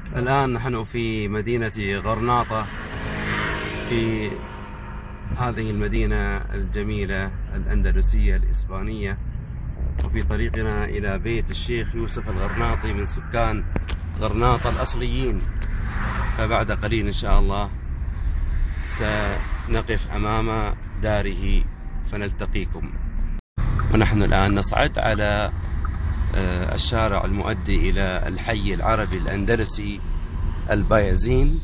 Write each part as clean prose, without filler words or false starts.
الآن نحن في مدينة غرناطة، في هذه المدينة الجميلة الأندلسية الإسبانية، وفي طريقنا إلى بيت الشيخ يوسف الغرناطي من سكان غرناطة الأصليين. فبعد قليل إن شاء الله سنقف أمام داره فنلتقيكم. ونحن الآن نصعد على الشارع المؤدي إلى الحي العربي الأندلسي البايزين.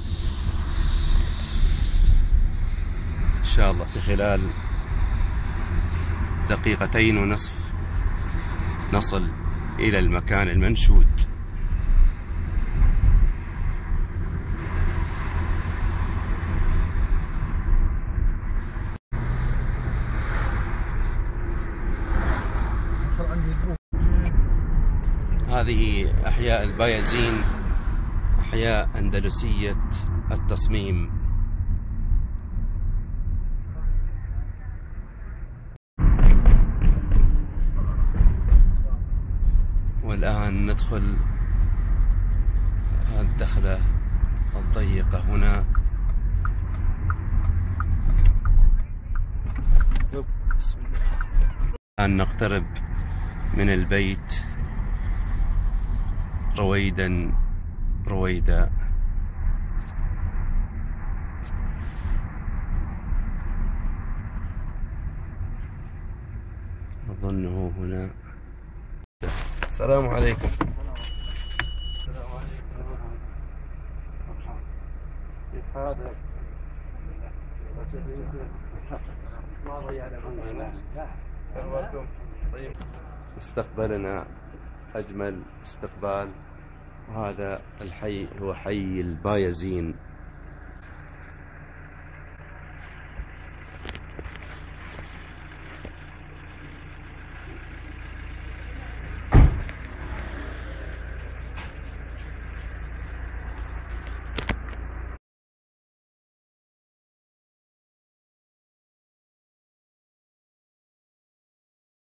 إن شاء الله في خلال 2.5 دقائق نصل إلى المكان المنشود. هذه أحياء البايزين، أحياء أندلسية التصميم. والآن ندخل الدخلة الضيقة هنا. بسم الله. الآن نقترب من البيت رويدا رويدا. أظنه هنا. السلام عليكم. السلام عليكم. كيف حالك؟ ما ضيعنا. طيب، استقبلنا أجمل استقبال. وهذا الحي هو حي البايزين.